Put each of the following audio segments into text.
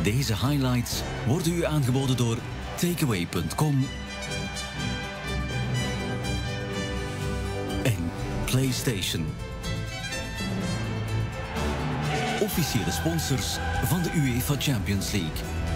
Deze highlights worden u aangeboden door Takeaway.com en PlayStation. Officiële sponsors van de UEFA Champions League.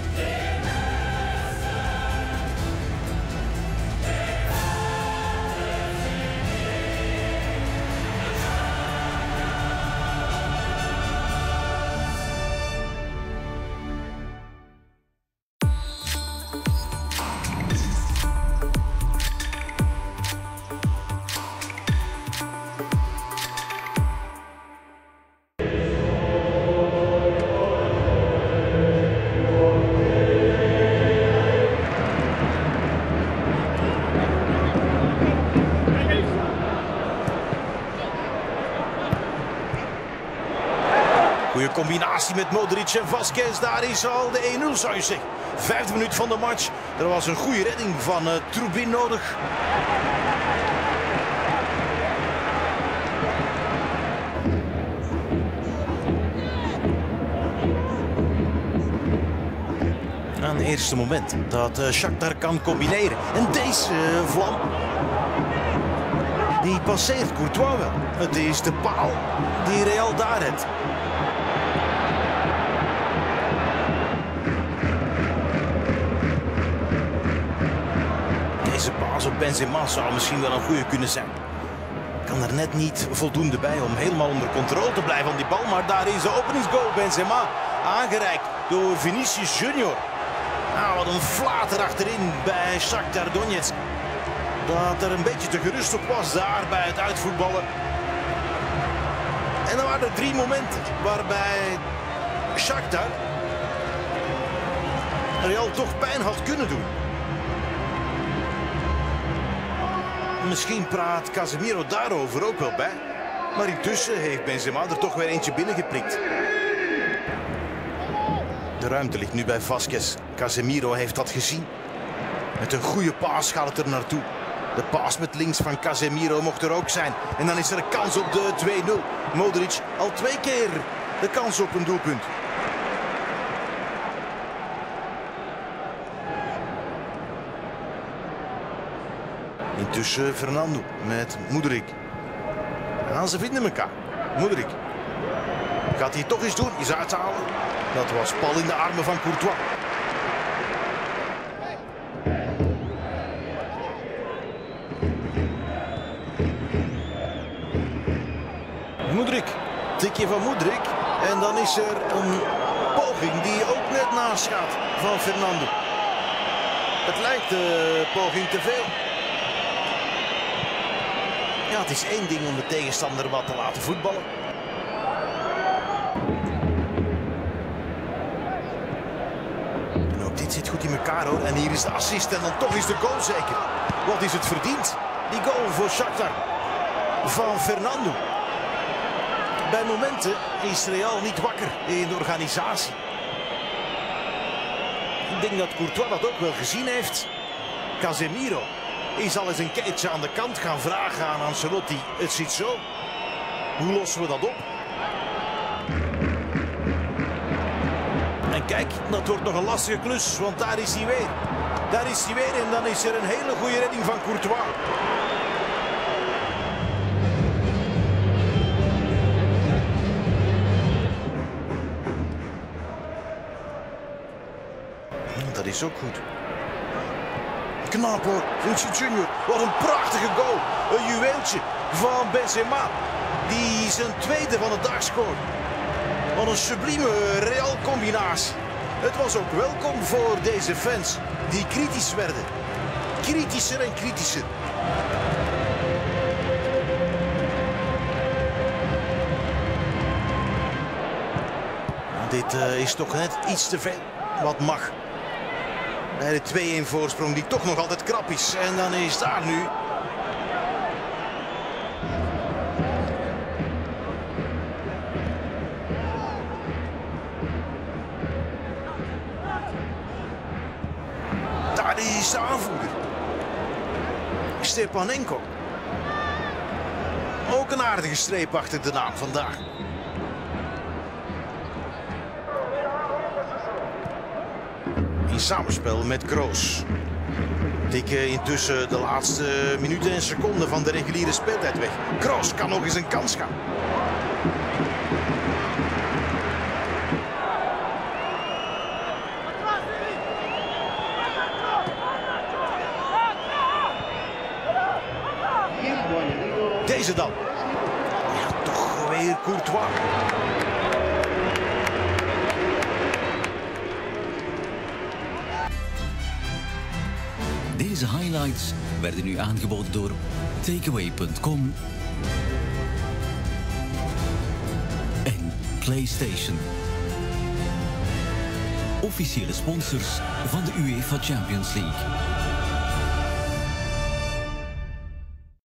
Goeie combinatie met Modric en Vasquez. Daar is al de 1-0 zou je zeggen. 5e minuut van de match. Er was een goede redding van Trubin nodig. Aan het eerste moment dat Shakhtar kan combineren. En deze vlam, die passeert Courtois wel. Het is de paal die Real daar redt. Deze paas op Benzema zou misschien wel een goede kunnen zijn. Kan er net niet voldoende bij om helemaal onder controle te blijven van die bal. Maar daar is de openingsgoal. Benzema aangereikt door Vinicius Junior. Nou, wat een flater achterin bij Shakhtar Donetsk. Dat er een beetje te gerust op was daar bij het uitvoetballen. En dan waren er 3 momenten waarbij Shakhtar Real toch pijn had kunnen doen. Misschien praat Casemiro daarover ook wel bij. Maar intussen heeft Benzema er toch weer eentje binnengeprikt. De ruimte ligt nu bij Vasquez. Casemiro heeft dat gezien. Met een goede paas gaat het er naartoe. De paas met links van Casemiro mocht er ook zijn. En dan is er een kans op de 2-0. Modric al 2 keer de kans op een doelpunt. Intussen Fernando met Mudryk. En ze vinden elkaar. Mudryk. Gaat hij het toch eens doen? Is uithalen. Dat was bal in de armen van Courtois. Mudryk. Tikje van Mudryk. En dan is er een poging die ook net naast gaat van Fernando. Het lijkt de poging te veel. Ja, het is één ding om de tegenstander wat te laten voetballen. En ook dit zit goed in elkaar hoor. En hier is de assist en dan toch is de goal zeker. Wat is het verdiend? Die goal voor Shakhtar van Fernando. Bij momenten is Real niet wakker in de organisatie. Ik denk dat Courtois dat ook wel gezien heeft. Casemiro is al eens een keertje aan de kant gaan vragen aan Ancelotti. Het zit zo. Hoe lossen we dat op? En kijk, dat wordt nog een lastige klus, want daar is hij weer. Daar is hij weer en dan is er een hele goede redding van Courtois. Dat is ook goed. Knap hoor, Vinicius Junior. Wat een prachtige goal. Een juweeltje van Benzema. Die zijn tweede van de dag scoort. Wat een sublieme Real combinatie. Het was ook welkom voor deze fans die kritisch werden. Kritischer en kritischer. Dit is toch net iets te veel. Wat mag. Bij de 2-1 voorsprong die toch nog altijd krap is. En dan is daar nu daar is de aanvoerder. Stepanenko. Ook een aardige streep achter de naam vandaag. in samenspel met Kroos. Tikken intussen de laatste minuten en seconden van de reguliere speeltijd weg. Kroos kan nog eens een kans gaan. Deze dan. Ja, toch weer Courtois. Deze highlights werden u aangeboden door Takeaway.com en PlayStation. Officiële sponsors van de UEFA Champions League.